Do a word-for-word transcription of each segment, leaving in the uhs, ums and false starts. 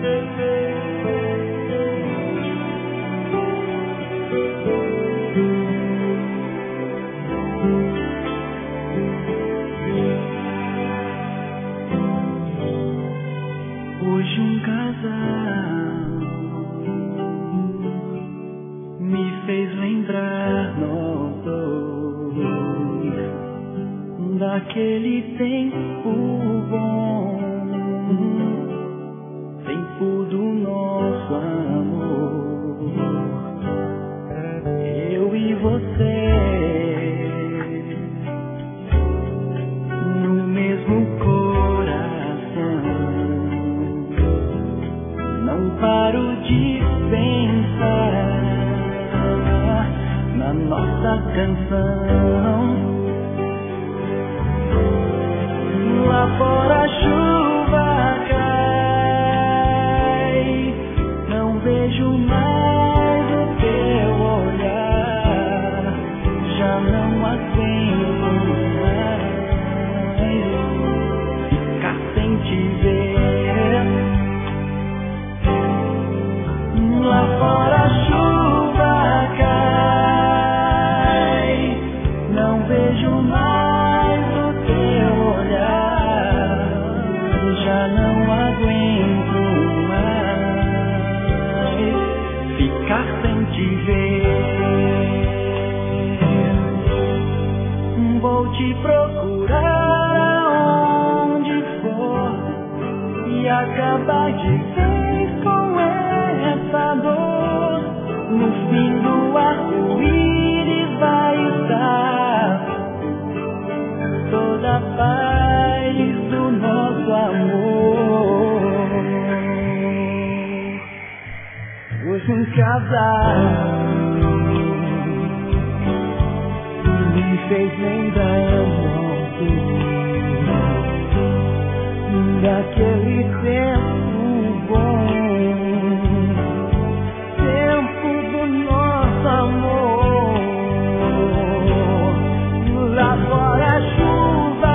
Hoje um casal me fez lembrar nós dois daquele tempo bom, tempo do nosso amor, eu e você no mesmo coração. Não paro de pensar na nossa canção. Lá fora a chuva cai, não vejo mais o teu olhar, já não aguento mais ficar sem te ver. Lá fora a chuva cai, não vejo mais o teu olhar, já não aguento mais ficar sem te ver. Vou te procurar onde for e acabar de vez com essa dor. No fim do arco-íris vai estar toda a paz do nosso amor. Hoje um casal me fez lembrar daquele tempo bom, tempo do nosso amor. Lá fora a chuva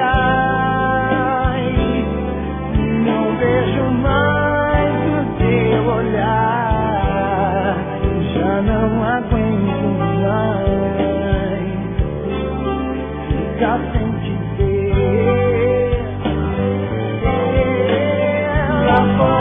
cai, não vejo mais o teu olhar, já não aguento mais ficar sem te ver. Lá fora